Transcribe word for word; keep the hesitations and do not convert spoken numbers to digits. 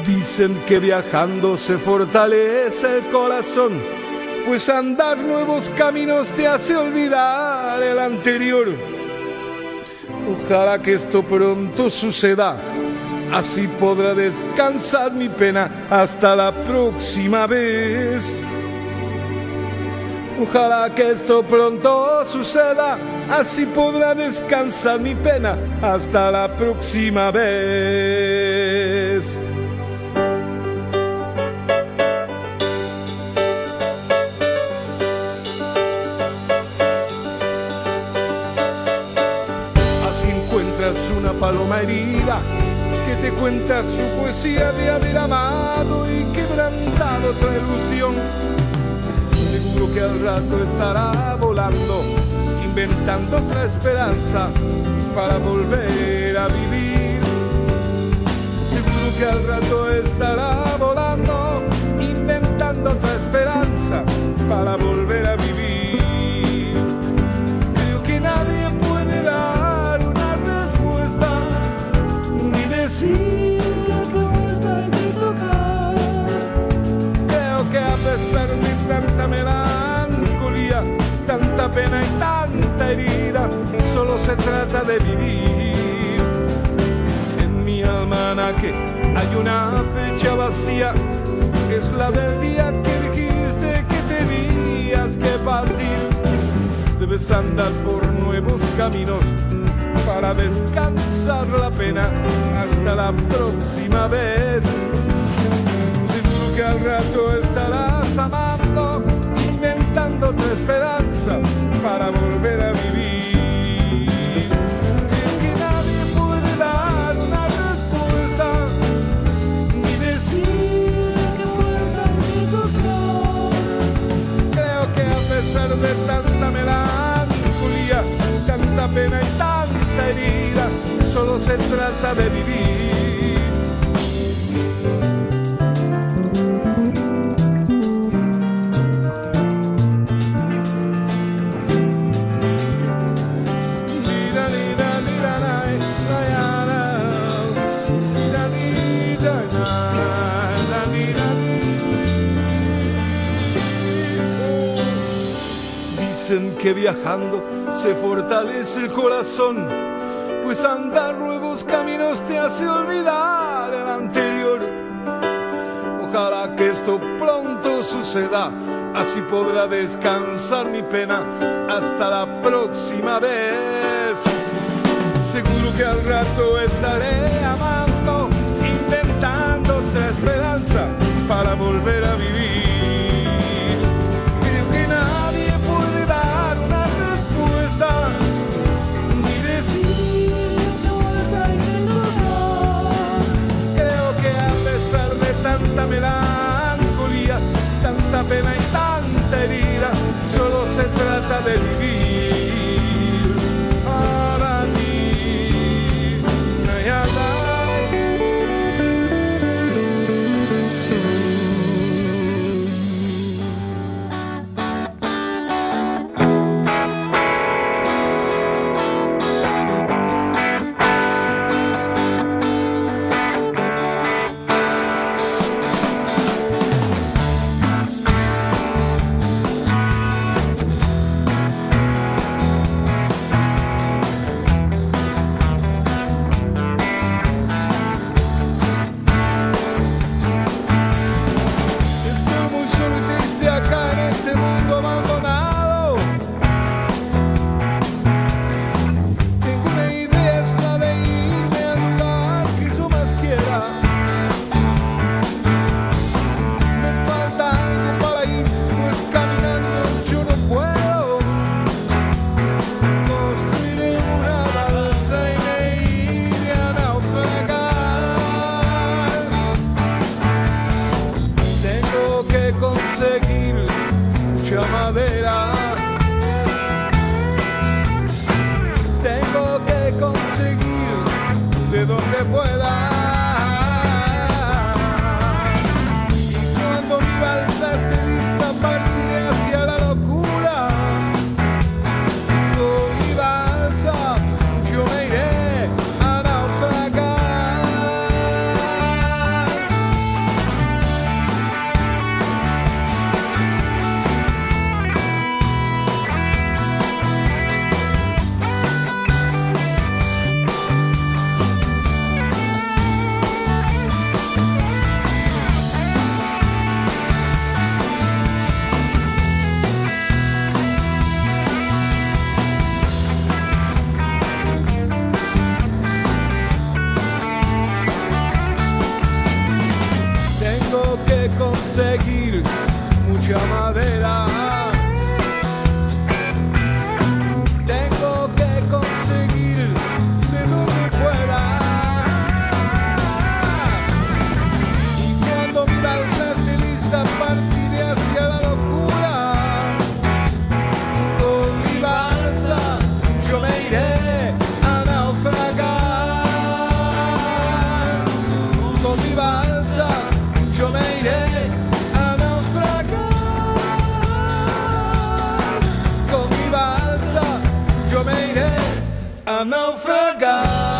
Dicen que viajando se fortalece el corazón, pues andar nuevos caminos te hace olvidar el anterior. Ojalá que esto pronto suceda, así podrá descansar mi pena hasta la próxima vez. Ojalá que esto pronto suceda, así podrá descansar mi pena hasta la próxima vez. Una paloma herida que te cuenta su poesía de haber amado y quebrantado otra ilusión. Seguro que al rato estará volando, inventando otra esperanza para volver a vivir. Seguro que al rato estará volando, inventando otra esperanza para volver a vivir. Creo que nadie puede dar decir que vuelta hay que tocar. Creo que a pesar de tanta melancolía, tanta pena y tanta herida, solo se trata de vivir. En mi almanaque hay una fecha vacía, es la del día que dijiste que tenías que partir. Debes andar por nuevos caminos para descansar la pena hasta la próxima vez. Seguro que al rato estarás amando, inventando otra esperanza para volver a vivir. Creo que nadie puede dar una respuesta, ni decir que puerta hay que tocar. Creo que a pesar de tanta melancolía, tanta pena y tanta herida, solo se trata de vivir. Dicen que viajando se fortalece el corazón, pues andar nuevos caminos te hace olvidar el anterior. Ojalá que esto pronto suceda, así podrá descansar mi pena hasta la próxima vez. Seguro que al rato estaré amando, inventando otra esperanza para volver a vivir. Creo que nadie puede dar una respuesta, ni decir que vuelta hay que tocar. Creo que a pesar de tanta melancolía, tanta pena y tanta herida, solo se trata de vivir para ti. Ay, ay, ay. naufragar.